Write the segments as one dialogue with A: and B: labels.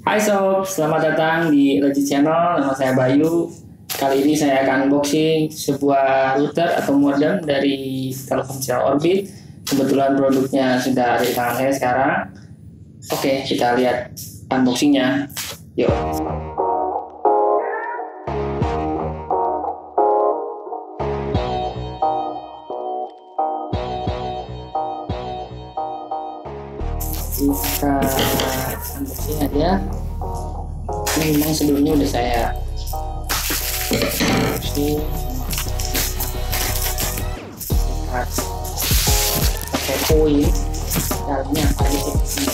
A: Hai sob, selamat datang di Logi Channel. Nama saya Bayu. Kali ini saya akan unboxing sebuah router atau modem dari Telkomsel Orbit. Kebetulan produknya sudah ada di tangan saya sekarang. Oke, kita lihat unboxingnya. Yuk. Kita unboxing aja. Ini memang sebelumnya udah saya unboxing pakai koin. Dalamnya apa aja sih?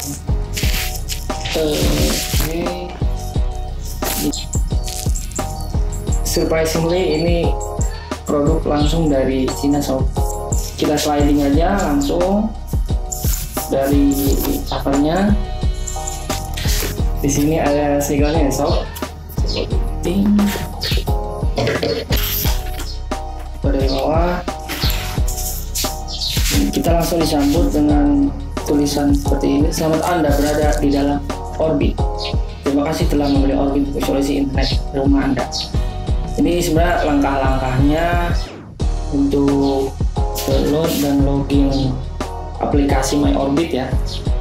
A: Surprisingly ini produk langsung dari Cina sob. Kita sliding aja langsung dari covernya. Di sini ada segelnya ya sob. Ting. Dari bawah kita langsung disambut dengan tulisan seperti ini. Selamat Anda berada di dalam Orbit. Terima kasih telah membeli Orbit untuk solusi internet rumah Anda. Ini sebenarnya langkah-langkahnya untuk download dan login aplikasi My Orbit ya.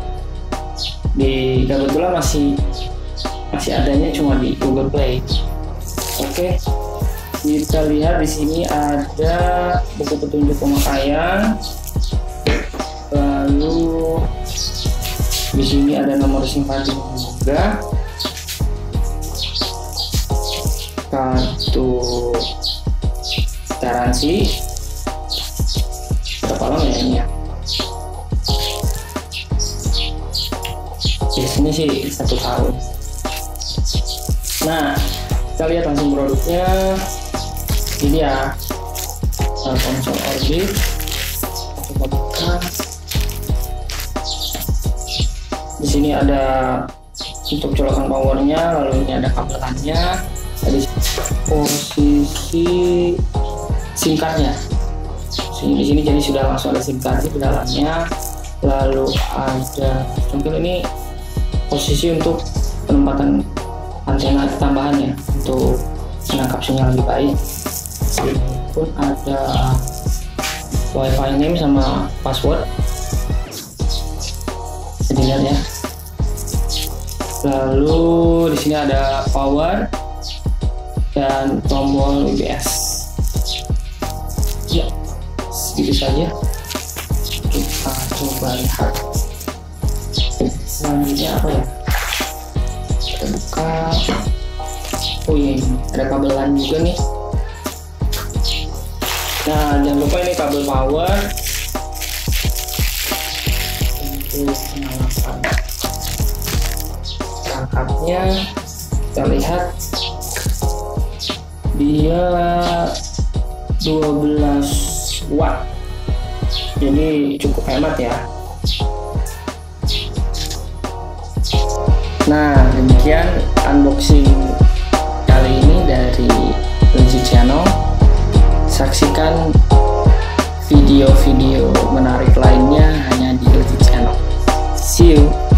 A: Di kebetulan masih adanya cuma di Google Play. Oke, kita lihat di sini ada buku petunjuk pemakaian. Lalu di sini ada nomor simpanan juga, kartu garansi. Berapa lama ya ini ya? Di sini sih 1 tahun. Nah, kita lihat langsung produknya. Ini dia Telkomsel Orbit. Coba buka. Di sini ada untuk colokan powernya, lalu ini ada kabelannya, ada posisi SIM cardnya. Di sini jadi sudah langsung ada SIM card di dalamnya. Lalu ada mungkin ini posisi untuk penempatan antena tambahannya untuk menangkap sinyal lebih baik. Sini pun ada WiFi name sama password. Bisa dilihat ya. Lalu di sini ada power dan tombol UBS. Ya, segitu saja. Kita coba lihat selanjutnya apa ya. Kita buka. Oh iya, ada kabelan juga nih. Nah, jangan lupa ini kabel power untuk menyalakan perangkatnya. Kita lihat dia 12 watt, jadi cukup hemat ya. Nah, demikian unboxing kali ini dari Logi Channel. Saksikan video-video menarik lainnya hanya di Logi Channel. See you.